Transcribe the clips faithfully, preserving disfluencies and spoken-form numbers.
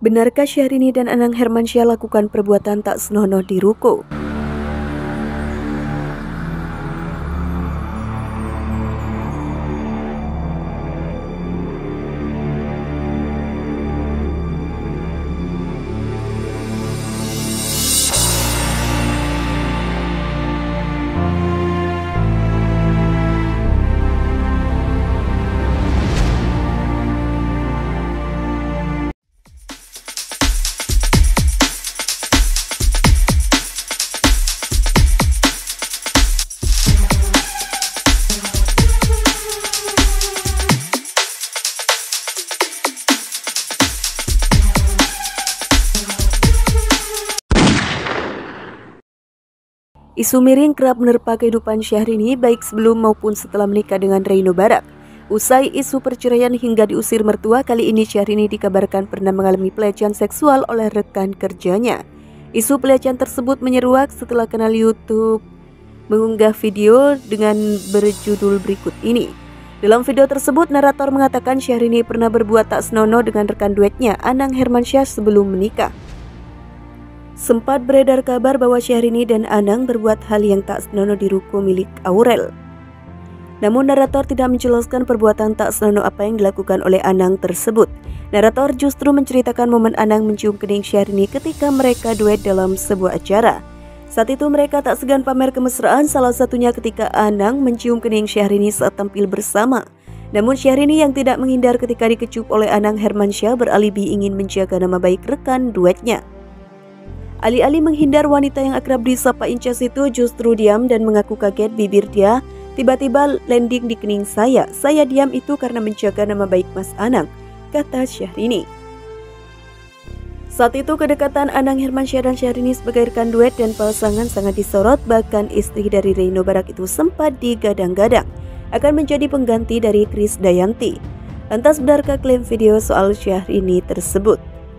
Benarkah Syahrini dan Anang Hermansyah lakukan perbuatan tak senonoh di ruko? Isu miring kerap menerpa kehidupan Syahrini baik sebelum maupun setelah menikah dengan Reino Barak. Usai isu perceraian hingga diusir mertua, kali ini Syahrini dikabarkan pernah mengalami pelecehan seksual oleh rekan kerjanya. Isu pelecehan tersebut menyeruak setelah kanal YouTube mengunggah video dengan berjudul berikut ini. Dalam video tersebut, narator mengatakan Syahrini pernah berbuat tak senonoh dengan rekan duetnya, Anang Hermansyah, sebelum menikah. Sempat beredar kabar bahwa Syahrini dan Anang berbuat hal yang tak senonoh di ruko milik Aurel. Namun narator tidak menjelaskan perbuatan tak senonoh apa yang dilakukan oleh Anang tersebut. Narator justru menceritakan momen Anang mencium kening Syahrini ketika mereka duet dalam sebuah acara. Saat itu mereka tak segan pamer kemesraan, salah satunya ketika Anang mencium kening Syahrini saat tampil bersama. Namun Syahrini yang tidak menghindar ketika dikecup oleh Anang Hermansyah beralibi ingin menjaga nama baik rekan duetnya. Alih-alih menghindar, wanita yang akrab disapa Incas itu justru diam dan mengaku kaget. Bibir dia tiba-tiba landing di kening saya. Saya diam itu karena menjaga nama baik Mas Anang, kata Syahrini. Saat itu kedekatan Anang Hermansyah dan Syahrini sebagai rekan duet dan pasangan sangat disorot. Bahkan istri dari Reino Barak itu sempat digadang-gadang akan menjadi pengganti dari Krisdayanti. Lantas benarkah klaim video soal Syahrini tersebut?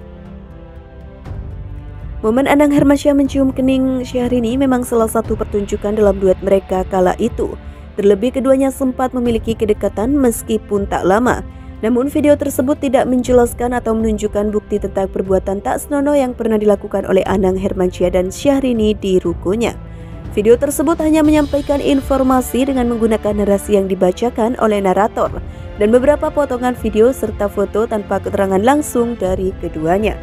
Momen Anang Hermansyah mencium kening Syahrini memang salah satu pertunjukan dalam duet mereka kala itu. Terlebih keduanya sempat memiliki kedekatan meskipun tak lama. Namun video tersebut tidak menjelaskan atau menunjukkan bukti tentang perbuatan tak senonoh yang pernah dilakukan oleh Anang Hermansyah dan Syahrini di rukonya. Video tersebut hanya menyampaikan informasi dengan menggunakan narasi yang dibacakan oleh narator dan beberapa potongan video serta foto tanpa keterangan langsung dari keduanya.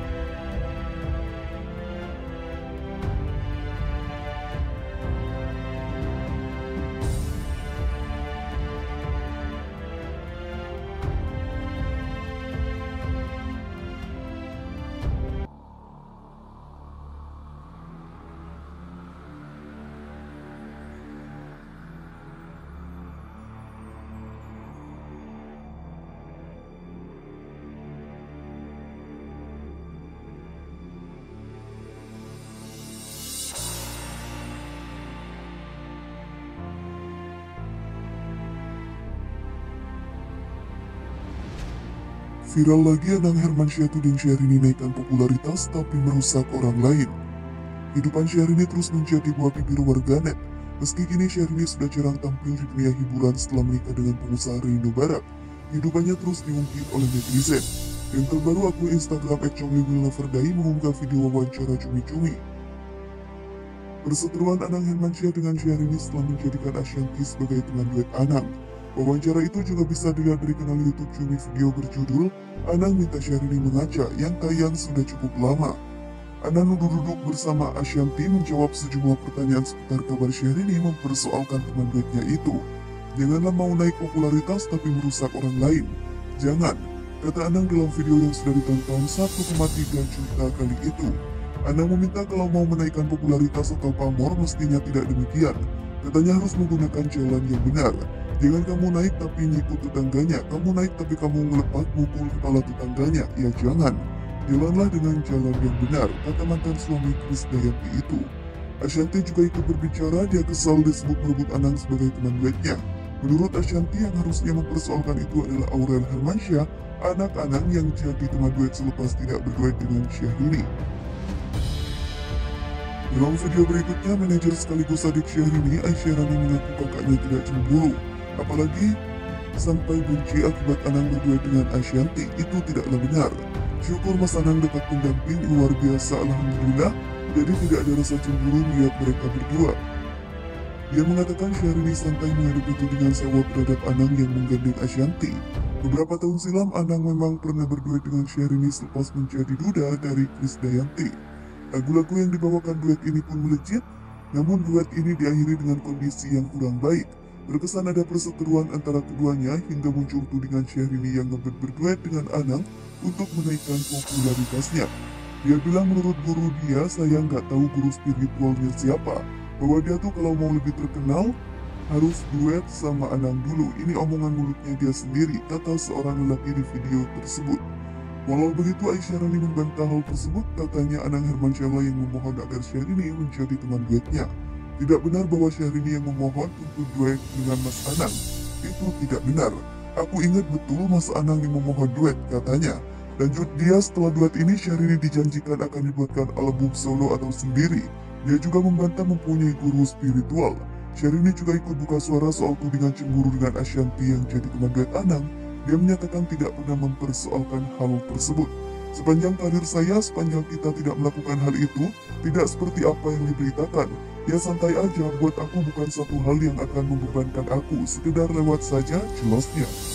Viral lagi, Anang Hermansyah tuding Syahrini naikkan popularitas tapi merusak orang lain. Kehidupan Syahrini terus menjadi buah bibir warganet. Meski kini Syahrini sudah jarang tampil di dunia hiburan setelah menikah dengan pengusaha Reino Barak, kehidupannya terus diungkit oleh netizen. Yang terbaru, akun Instagram et chongli will never die mengunggah video wawancara cumi-cumi. Perseteruan Anang Hermansyah dengan Syahrini setelah menjadikan Ashanti sebagai teman duet Anang. Wawancara itu juga bisa dilihat dari kanal YouTube Cumi video berjudul Anang Minta Syahrini Mengaca yang tayang sudah cukup lama. Anang duduk-duduk bersama Ashanti menjawab sejumlah pertanyaan seputar kabar Syahrini mempersoalkan teman duetnya itu. Janganlah mau naik popularitas tapi merusak orang lain. Jangan, kata Anang dalam video yang sudah ditonton satu koma tiga juta kali itu. Anang meminta kalau mau menaikkan popularitas atau pamor mestinya tidak demikian. Katanya harus menggunakan jalan yang benar. Jangan kamu naik tapi nyikut tetangganya, kamu naik tapi kamu ngelepak mukul kepala tetangganya, ya jangan. Jalanlah dengan jalan yang benar, kata mantan suami Krisdayanti itu. Ashanti juga ikut berbicara, dia kesal disebut merebut Anang sebagai teman duetnya. Menurut Ashanti, yang harusnya mempersoalkan itu adalah Aurel Hermansyah, anak Anang yang jadi teman duet selepas tidak berduet dengan Syahrini. Dalam video berikutnya, manajer sekaligus adik Syahrini, Aisyah Rani, mengaku kakaknya tidak cemburu. Apalagi sampai benci akibat Anang berduet dengan Ashanti, itu tidaklah benar. Syukur Mas Anang dapat pendamping luar biasa, alhamdulillah. Jadi tidak ada rasa cemburu melihat mereka berdua. Dia mengatakan Syahrini santai menghadapi tudingan sewa terhadap Anang yang menggandeng Ashanty. Beberapa tahun silam Anang memang pernah berduet dengan Syahrini selepas menjadi duda dari Krisdayanti. Lagu-lagu yang dibawakan duet ini pun melejit, namun duet ini diakhiri dengan kondisi yang kurang baik. Terkesan ada perseteruan antara keduanya hingga muncul tudingan Syahrini yang ngebet berduet dengan Anang untuk menaikkan popularitasnya. Dia bilang menurut guru dia, saya nggak tahu guru spiritualnya siapa, bahwa dia tuh kalau mau lebih terkenal harus duet sama Anang dulu. Ini omongan mulutnya dia sendiri, kata seorang lelaki di video tersebut. Walau begitu, Aisyah Rani membantah hal tersebut. Katanya Anang Hermansyah yang memohon agar Syahrini menjadi teman duetnya. Tidak benar bahwa Syahrini yang memohon untuk duet dengan Mas Anang. Itu tidak benar. Aku ingat betul Mas Anang yang memohon duet, katanya. Lanjut dia, setelah duet ini Syahrini dijanjikan akan dibuatkan album solo atau sendiri. Dia juga membantah mempunyai guru spiritual. Syahrini juga ikut buka suara soal tudingan cemburu dengan Ashanty yang jadi teman duet Anang. Dia menyatakan tidak pernah mempersoalkan hal tersebut. Sepanjang karir saya, sepanjang kita tidak melakukan hal itu, tidak seperti apa yang diberitakan. Ya santai aja, buat aku bukan satu hal yang akan membebankan aku, sekedar lewat saja, jelasnya.